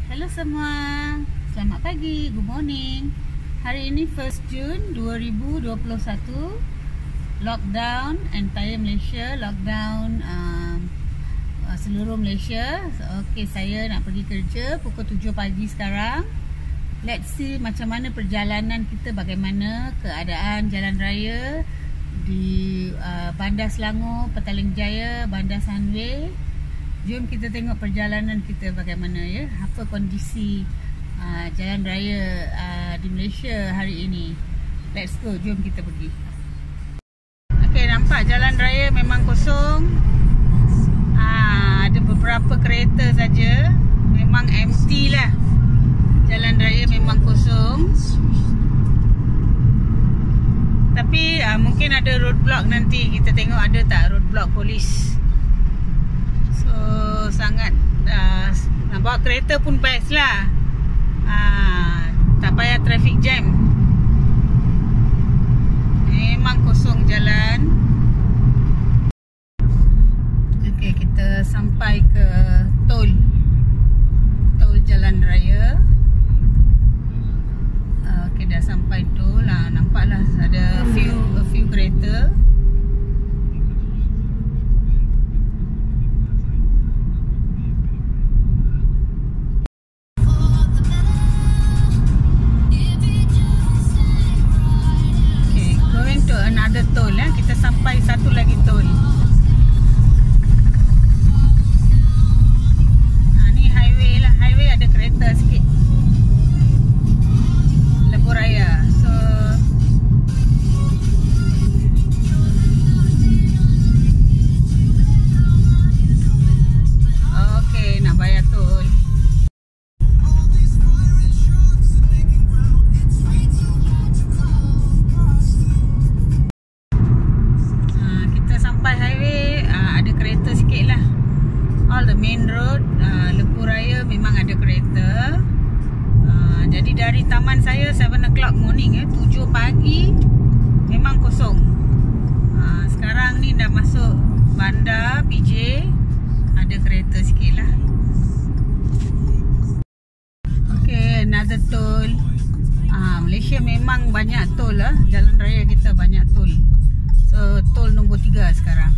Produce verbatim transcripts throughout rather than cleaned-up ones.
Hello semua, selamat pagi, good morning. Hari ini first June dua ribu dua puluh satu. Lockdown entire Malaysia, lockdown um, seluruh Malaysia. Okey, saya nak pergi kerja pukul tujuh pagi sekarang. Let's see macam mana perjalanan kita, bagaimana keadaan jalan raya di uh, Bandar Selangor, Petaling Jaya, Bandar Sunway. Jom kita tengok perjalanan kita bagaimana ya, apa kondisi uh, jalan raya uh, di Malaysia hari ini. Let's go, jom kita pergi. Okey, nampak jalan raya memang kosong. uh, Ada beberapa kereta saja. Memang empty lah. Jalan raya memang kosong. Tapi uh, mungkin ada roadblock nanti. Kita tengok ada tak roadblock polis. So sangat uh, nak bawa kereta pun best lah. uh, Tak payah traffic jam. Memang kosong jalan. Okay, kita sampai ke tol Tol jalan raya. uh, Okay, dah sampai tol lah. Nampaklah ada few a few kereta. Ada tol ya, kita sampai satu lagi tol. Ha, ni highway lah, highway ada kereta sikit. Lebuh Raya. So okey, nak bayar tol. All the main road, uh, Lebuh Raya memang ada kereta. uh, Jadi dari taman saya tujuh o'clock morning ya, tujuh pagi memang kosong. uh, Sekarang ni dah masuk bandar P J, ada kereta sikit lah. Okay, another toll. uh, Malaysia memang banyak tol lah. Jalan raya kita banyak tol. So tol nombor tiga sekarang.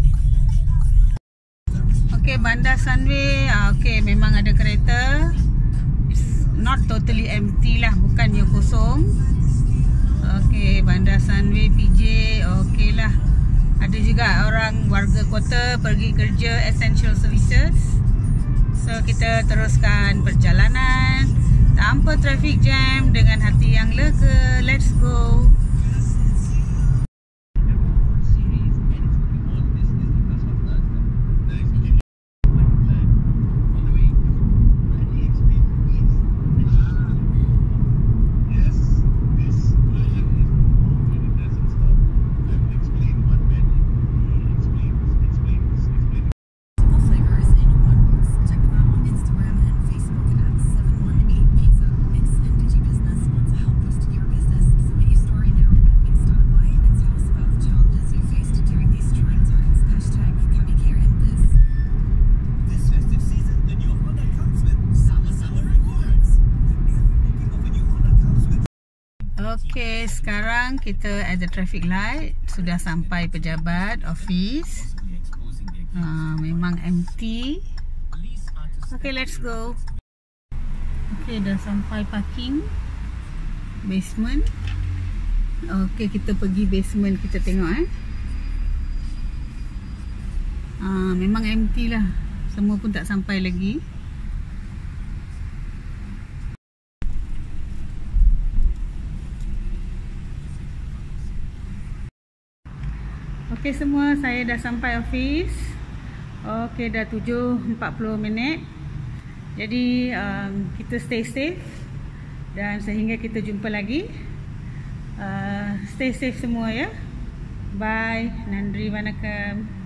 Okay, Bandar Sunway. Okay, memang ada kereta. It's not totally empty lah, bukannya kosong. Okay, Bandar Sunway P J. Okay lah. Ada juga orang warga kota pergi kerja essential services. So kita teruskan perjalanan tanpa traffic jam, dengan hati yang lega. Let's go. Okay, sekarang kita at the traffic light. Sudah sampai pejabat office. uh, Memang empty. Okay, let's go. Okay, dah sampai parking basement. Okay, kita pergi basement. Kita tengok eh uh, memang empty lah. Semua pun tak sampai lagi. Okey semua, saya dah sampai office. Okey, dah tujuh empat puluh minit. Jadi um, kita stay safe. Dan sehingga kita jumpa lagi. uh, Stay safe semua ya. Bye. Nandri Vanakkam.